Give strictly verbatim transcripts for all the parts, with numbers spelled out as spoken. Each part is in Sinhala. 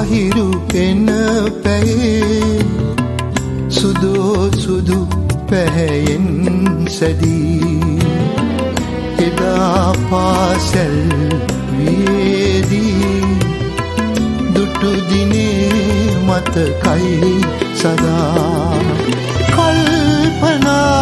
පහිරු එන පැයේ සුදෝ සුදු පැහැයෙන් සැදී එදා පාසැල් වියේදී දුටු දිනේ මතකයි සදා කල්පනා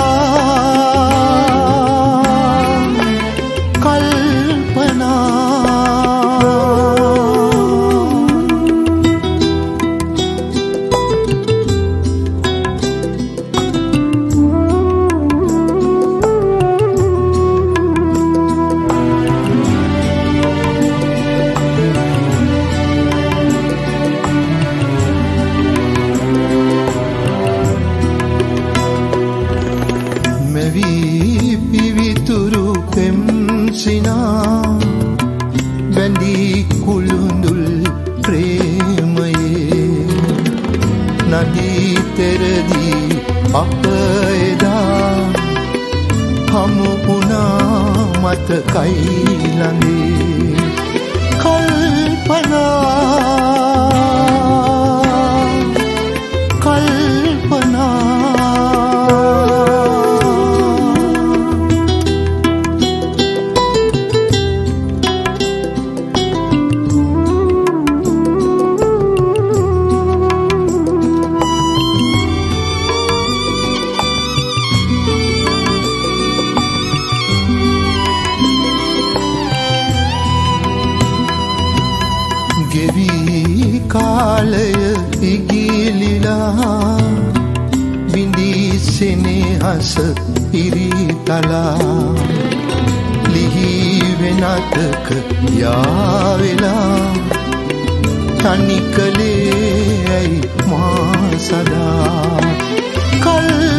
පිවිතුරු පෙම්සිනා බැඳී කුළුඳුල් ප්‍රේමයේ නදී තෙරදී අප එදා හමු වුණා මතකයි ළඟේ කල්පනා කල්පනා ගෙවී කාලය ඉගිලිලා බිඳී සෙනෙහස ඉරිතලා ලිහි වෙනතක යාවෙලා තනි කලේ ඇයි මා සදා කල්